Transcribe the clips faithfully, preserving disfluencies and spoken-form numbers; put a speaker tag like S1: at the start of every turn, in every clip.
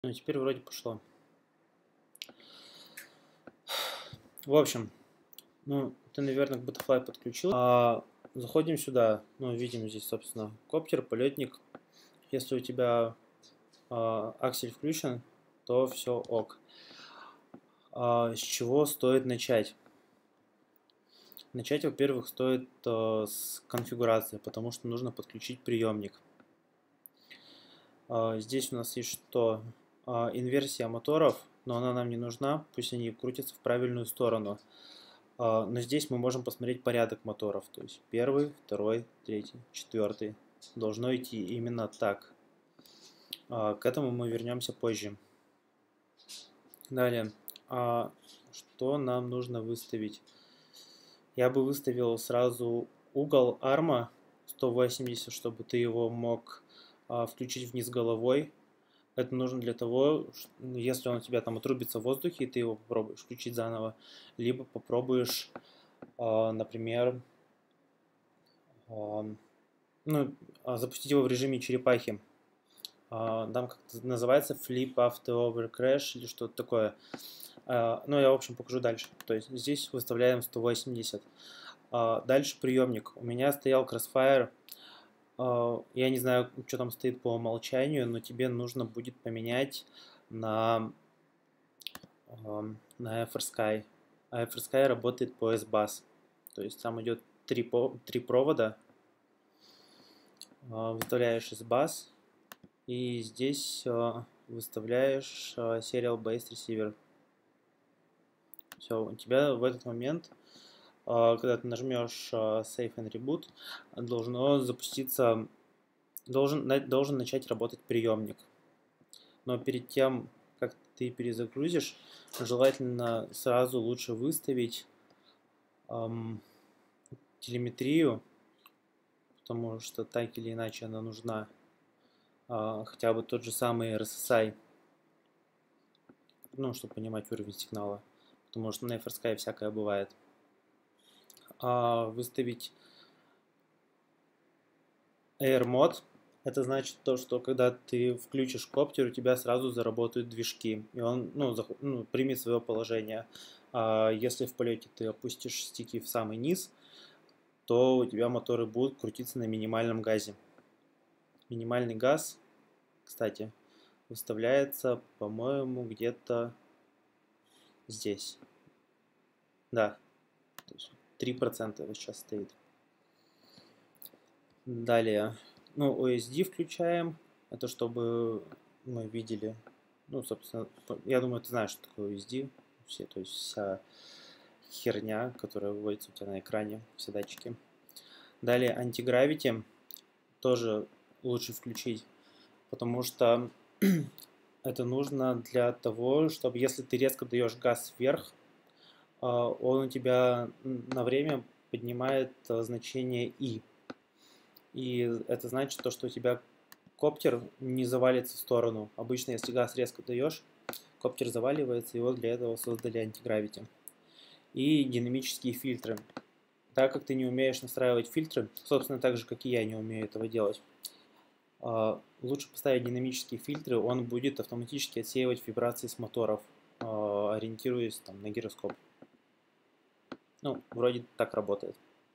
S1: Ну, теперь вроде пошло. В общем, ну, ты, наверное, к Butterfly подключил. А, заходим сюда. Ну, видим здесь, собственно, коптер, полетник. Если у тебя а, аксель включен, то все ок. А, с чего стоит начать? Начать, во-первых, стоит а, с конфигурации, потому что нужно подключить приемник. А, здесь у нас есть что? А, инверсия моторов, но она нам не нужна, пусть они крутятся в правильную сторону. А, но здесь мы можем посмотреть порядок моторов, то есть первый, второй, третий, четвертый. Должно идти именно так. А, к этому мы вернемся позже. Далее, а, что нам нужно выставить? Я бы выставил сразу угол арма сто восемьдесят, чтобы ты его мог а, включить вниз головой. Это нужно для того, если он у тебя там отрубится в воздухе, и ты его попробуешь включить заново, либо попробуешь, а, например, а, ну, запустить его в режиме черепахи. А, там как-то называется Flip After Over Crash или что-то такое. А, ну, я, в общем, покажу дальше. То есть здесь выставляем сто восемьдесят. А, дальше приемник. У меня стоял Crossfire. А, я не знаю, что там стоит по умолчанию, но тебе нужно будет поменять на, а, на FrSky. А FrSky работает по S-Bus. То есть там идет три, три провода. А, выставляешь S-Bus. И здесь а, выставляешь а, Serial Based Receiver. Все, у тебя в этот момент, а, когда ты нажмешь а, Save and Reboot, должно запуститься, должен, на, должен начать работать приемник. Но перед тем, как ты перезагрузишь, желательно сразу лучше выставить эм, телеметрию, потому что так или иначе она нужна. Э, хотя бы тот же самый эр эс эс ай, ну, чтобы понимать уровень сигнала, потому что на FrSky всякое бывает. А выставить Air Mode, это значит то, что когда ты включишь коптер, у тебя сразу заработают движки, и он ну, за, ну, примет свое положение. А если в полете ты опустишь стики в самый низ, то у тебя моторы будут крутиться на минимальном газе. Минимальный газ, кстати, выставляется, по-моему, где-то здесь. Да, то есть три процента вот сейчас стоит. Далее, ну, о эс ди включаем. Это чтобы мы видели, ну, собственно, я думаю, ты знаешь, что такое о эс ди. Все, то есть вся херня, которая выводится у тебя на экране, все датчики. Далее, антигравити тоже лучше включить, потому что это нужно для того, чтобы если ты резко даешь газ вверх, он у тебя на время поднимает значение И. И это значит то, что у тебя коптер не завалится в сторону. Обычно, если газ резко даешь, коптер заваливается, и вот для этого создали антигравити. И динамические фильтры. Так как ты не умеешь настраивать фильтры, собственно, так же, как и я не умею этого делать, лучше поставить динамические фильтры, он будет автоматически отсеивать вибрации с моторов, ориентируясь там, на гироскоп. Ну, вроде так работает.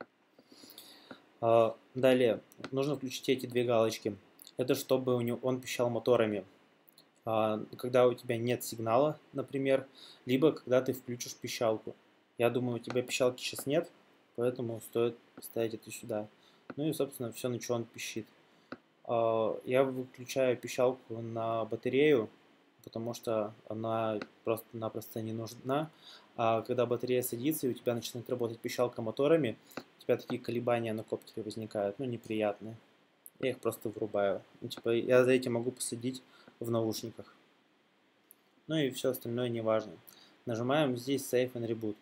S1: Далее, нужно включить эти две галочки. Это чтобы он пищал моторами, когда у тебя нет сигнала, например, либо когда ты включишь пищалку. Я думаю, у тебя пищалки сейчас нет, поэтому стоит поставить это сюда. Ну и, собственно, все, на что он пищит. Я выключаю пищалку на батарею, потому что она просто-напросто не нужна. А когда батарея садится и у тебя начинает работать пищалка моторами, у тебя такие колебания на коптере возникают, ну, неприятные. Я их просто врубаю. Ну, типа, я за этим могу посадить в наушниках. Ну и все остальное не важно. Нажимаем здесь Save and Reboot.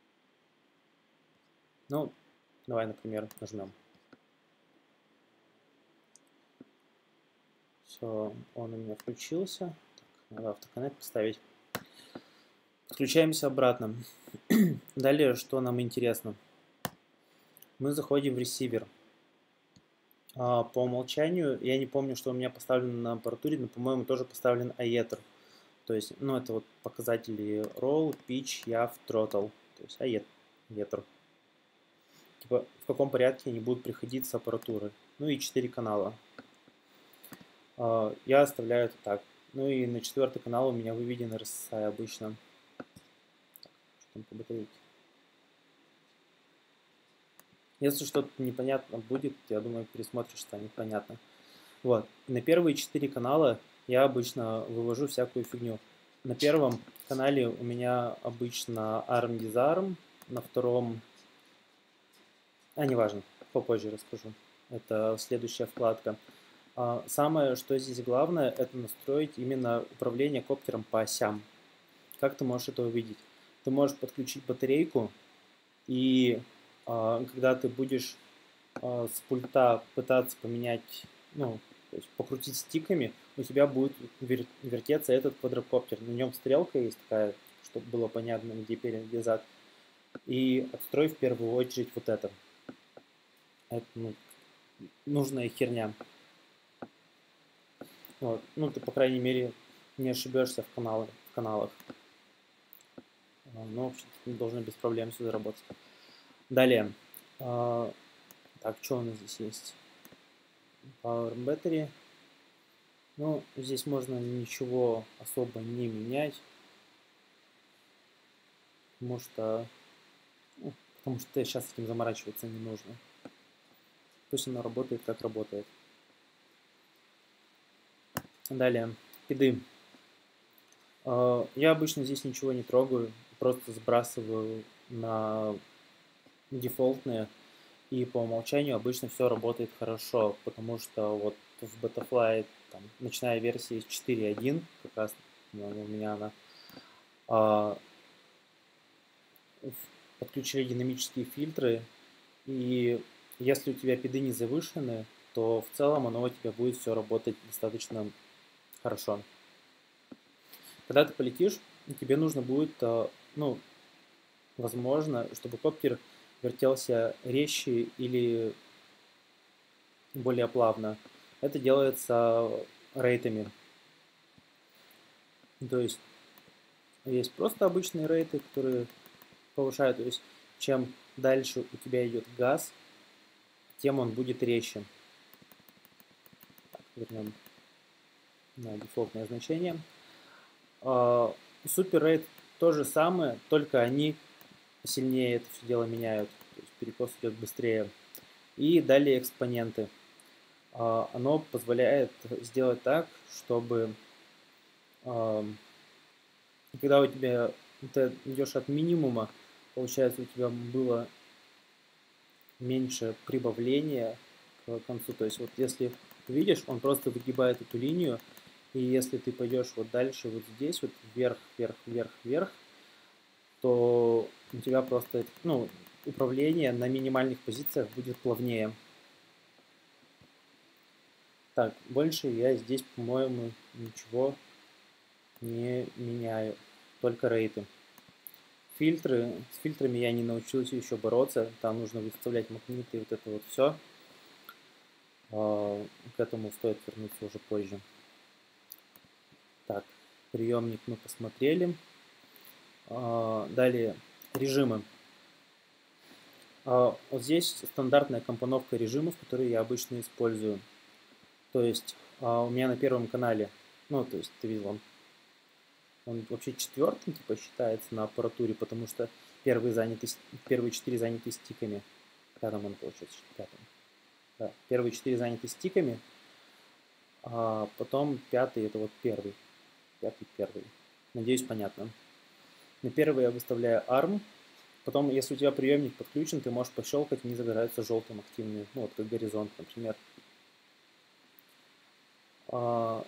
S1: Ну, давай, например, нажмем. Все, он у меня включился. Так, надо автоконнект поставить. Подключаемся обратно. Далее, что нам интересно. Мы заходим в ресивер. По умолчанию, я не помню, что у меня поставлено на аппаратуре, но, по-моему, тоже поставлен аетер. То есть, ну, это вот показатели roll, pitch, yaw, throttle, то есть, а ветер. Типа, в каком порядке они будут приходить с аппаратуры. Ну и четыре канала. Я оставляю это так. Ну и на четвертый канал у меня выведен эр эс эс ай обычно. Что там по батарейке? Если что-то непонятно будет, я думаю, пересмотришь, станет понятно. Вот. На первые четыре канала я обычно вывожу всякую фигню. На первом канале у меня обычно арм disarm, на втором... А, неважно, попозже расскажу. Это следующая вкладка. Самое, что здесь главное, это настроить именно управление коптером по осям. Как ты можешь это увидеть? Ты можешь подключить батарейку, и а, когда ты будешь а, с пульта пытаться поменять, ну, то есть покрутить стиками, у тебя будет вер вертеться этот квадрокоптер. На нем стрелка есть такая, чтобы было понятно, где перед, где зад. И отстрой в первую очередь вот это. Это ну, нужная херня. Вот. Ну, ты, по крайней мере, не ошибешься в, каналы, в каналах. Ну, в общем, должны без проблем сюда работать. Далее. Так, что у нас здесь есть? Power Battery. Ну, здесь можно ничего особо не менять. Потому что, ну, потому что сейчас этим заморачиваться не нужно. Пусть оно работает, как работает. Далее. Пиды. Я обычно здесь ничего не трогаю. Просто сбрасываю на дефолтные. И по умолчанию обычно все работает хорошо, потому что вот в Betaflight, там, начиная версия четыре точка один, как раз у меня она, а, подключили динамические фильтры, и если у тебя пиды не завышены, то в целом оно у тебя будет все работать достаточно хорошо. Когда ты полетишь, тебе нужно будет, ну, возможно, чтобы коптер вертелся резче или более плавно. Это делается рейтами. То есть есть просто обычные рейты, которые повышают. То есть чем дальше у тебя идет газ, тем он будет резче. Так, вернем на дефолтное значение. Супер рейт то же самое, только они сильнее это все дело меняют. То есть перекос идет быстрее. И далее экспоненты. Оно позволяет сделать так, чтобы когда у тебя ты идешь от минимума, получается, у тебя было меньше прибавления к концу. То есть вот если видишь, он просто выгибает эту линию, и если ты пойдешь вот дальше, вот здесь, вот вверх, вверх, вверх, вверх, то у тебя просто, ну, управление на минимальных позициях будет плавнее. Так, больше я здесь, по-моему, ничего не меняю, только рейты. Фильтры. С фильтрами я не научился еще бороться. Там нужно выставлять магниты и вот это вот все. К этому стоит вернуться уже позже. Так, приемник мы посмотрели. Далее режимы. Вот здесь стандартная компоновка режимов, которые я обычно использую. То есть у меня на первом канале, ну, то есть ты видел, он, он вообще четвертым типа считается на аппаратуре, потому что первые, заняты, первые четыре заняты стиками. Пятым он получается, пятым. Да, первые четыре заняты стиками, а потом пятый это вот первый. Пятый первый. Надеюсь, понятно. На первый я выставляю арм. Потом, если у тебя приемник подключен, ты можешь пощелкать, они загораются желтым активные. Ну, вот как горизонт, например. А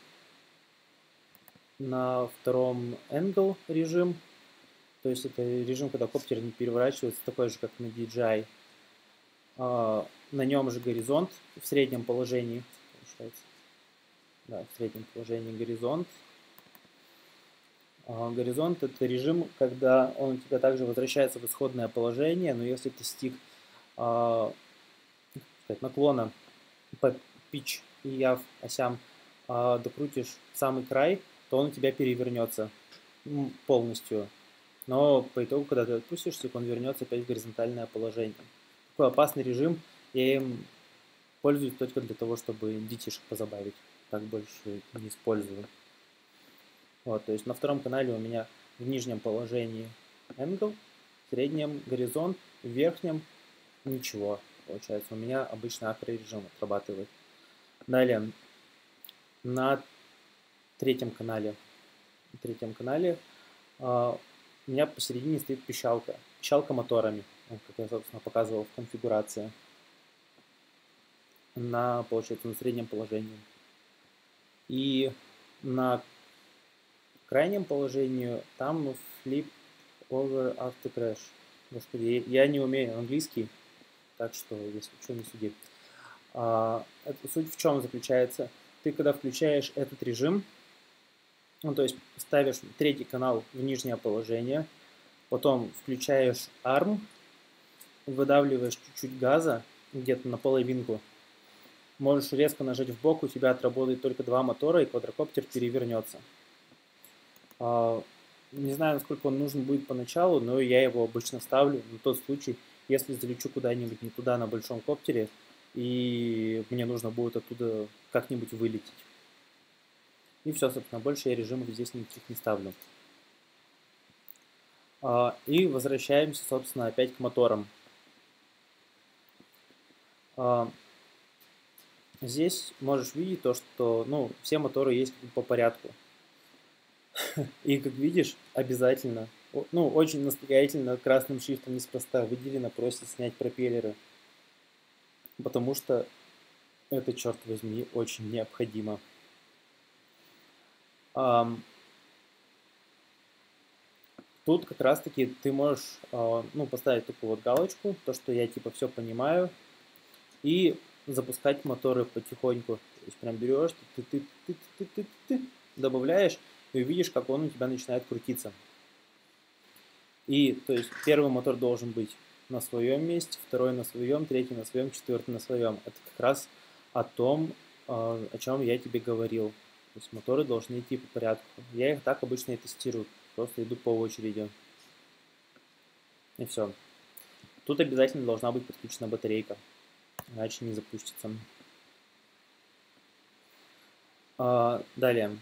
S1: на втором angle режим. То есть это режим, когда коптер не переворачивается, такой же, как на ди джей ай. А на нем же горизонт в среднем положении. Получается. Да, в среднем положении горизонт. Горизонт — это режим, когда он у тебя также возвращается в исходное положение, но если ты стик э, сказать, наклона по pitch и yaw осям э, докрутишь в самый край, то он у тебя перевернется полностью. Но по итогу, когда ты отпустишься, он вернется опять в горизонтальное положение. Такой опасный режим, я им пользуюсь только для того, чтобы детишек позабавить. Так больше не использую. Вот, то есть на втором канале у меня в нижнем положении angle, в среднем горизонт, в верхнем ничего. Получается, у меня обычно акрорежим отрабатывает. Далее, на третьем канале, на третьем канале uh, у меня посередине стоит пищалка. Пищалка моторами, как я, собственно, показывал в конфигурации. На, получается, на среднем положении. И на крайнем положении там flip over after crash. Господи, я не умею английский, так что, если что, не суди. А, это, суть в чем заключается? Ты, когда включаешь этот режим, ну, то есть ставишь третий канал в нижнее положение, потом включаешь арм, выдавливаешь чуть-чуть газа, где-то на половинку, можешь резко нажать в бок, у тебя отработает только два мотора, и квадрокоптер перевернется. А, не знаю, насколько он нужен будет поначалу, но я его обычно ставлю на тот случай, если залечу куда-нибудь не туда на большом коптере, и мне нужно будет оттуда как-нибудь вылететь. И все, собственно, больше я режимов здесь никаких не ставлю. А, и возвращаемся, собственно, опять к моторам. А, здесь можешь видеть то, что, ну, все моторы есть по порядку. И, как видишь, обязательно, ну, очень настоятельно красным шрифтом неспроста выделено, просит снять пропеллеры. Потому что это, черт возьми, очень необходимо. Um, тут как раз-таки ты можешь, uh, ну, поставить такую вот галочку, то, что я типа все понимаю, и запускать моторы потихоньку. То есть прям берешь, ты, ты, ты, ты, ты, ты, добавляешь, и увидишь, как он у тебя начинает крутиться. И, то есть, первый мотор должен быть на своем месте, второй на своем, третий на своем, четвертый на своем. Это как раз о том, о чем я тебе говорил. То есть моторы должны идти по порядку. Я их так обычно и тестирую. Просто иду по очереди. И все. Тут обязательно должна быть подключена батарейка. Иначе не запустится. А, далее.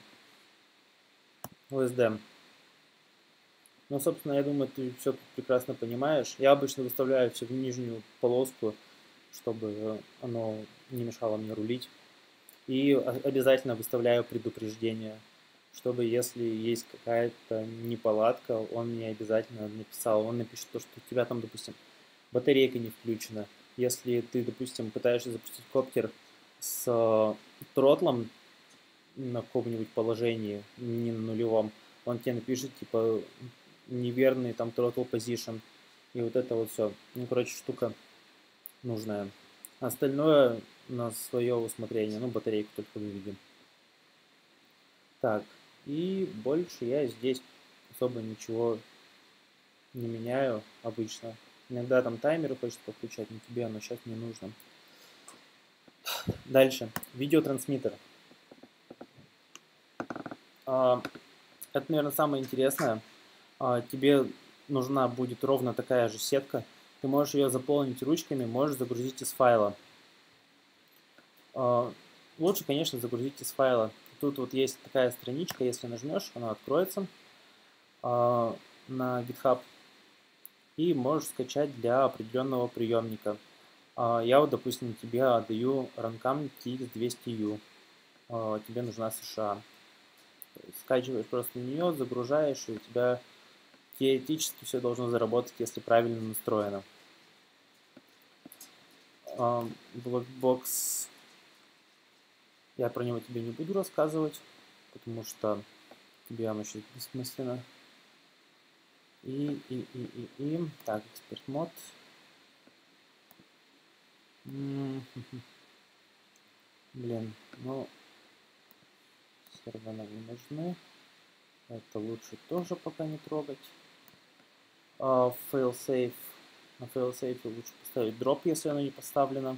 S1: о эс ди. Ну, собственно, я думаю, ты все прекрасно понимаешь. Я обычно выставляю все в нижнюю полоску, чтобы оно не мешало мне рулить. И обязательно выставляю предупреждение, чтобы если есть какая-то неполадка, он мне обязательно написал. Он напишет то, что у тебя там, допустим, батарейка не включена. Если ты, допустим, пытаешься запустить коптер с тротлом на каком-нибудь положении, не на нулевом, он тебе напишет, типа, неверный там throttle position. И вот это вот все. Ну, короче, штука нужная. Остальное на свое усмотрение. Ну, батарейку только выведем. Так, и больше я здесь особо ничего не меняю обычно. Иногда там таймеры хочется подключать, но тебе оно сейчас не нужно. Дальше. Видеотрансмиттер. Это, наверное, самое интересное. Тебе нужна будет ровно такая же сетка. Ты можешь ее заполнить ручками, можешь загрузить из файла. Лучше, конечно, загрузить из файла. Тут вот есть такая страничка, если нажмешь, она откроется на GitHub. И можешь скачать для определенного приемника. Я вот, допустим, тебе отдаю Runcam ти икс двести ю. Тебе нужна США. Скачиваешь просто нее, загружаешь, и у тебя теоретически все должно заработать, если правильно настроено. Blackbox, я про него тебе не буду рассказывать, потому что тебе оно сейчас бессмысленно. И, и, и, и, и. Так, эксперт мод. Блин, ну, сервера не нужны. Это лучше тоже пока не трогать. Uh, failsafe. На failsafe лучше поставить дроп, если оно не поставлено.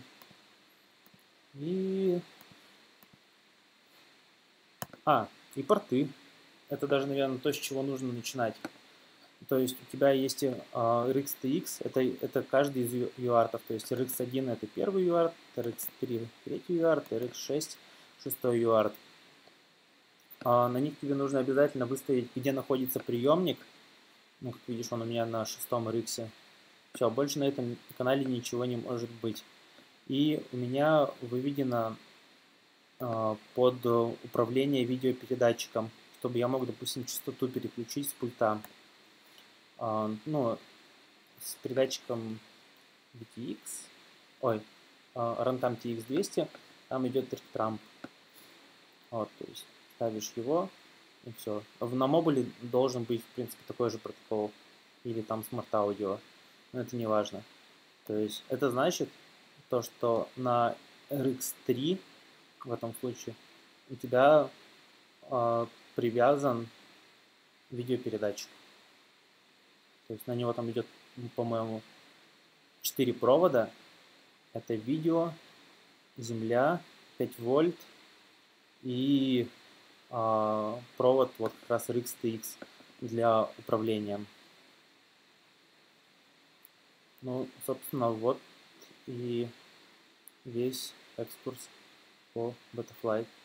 S1: И... А, и порты. это даже, наверное, то, с чего нужно начинать. То есть у тебя есть uh, эр икс ти экс, это, это каждый из ю артов. То есть эр икс один это первый ю арт, эр икс три третий ю арт, эр икс шесть шестой ю арт. Uh, на них тебе нужно обязательно выставить, где находится приемник. Ну, как видишь, он у меня на шестом эр икс. Все, больше на этом канале ничего не может быть. И у меня выведено uh, под управление видеопередатчиком, чтобы я мог, допустим, частоту переключить с пульта. Uh, ну, с передатчиком ви ти экс, ой, uh, Runtime ти экс двести, там идет трик-трамп. Вот, то есть ставишь его, и все. На мобиле должен быть, в принципе, такой же протокол. Или там Smart Audio. Но это не важно. То есть это значит то, что на эр икс три в этом случае у тебя э, привязан видеопередатчик. То есть на него там идет, по-моему, четыре провода. Это видео, земля, пять вольт и э, провод вот как раз эр икс ти экс для управления. Ну, собственно, вот и весь экскурс по Betaflight.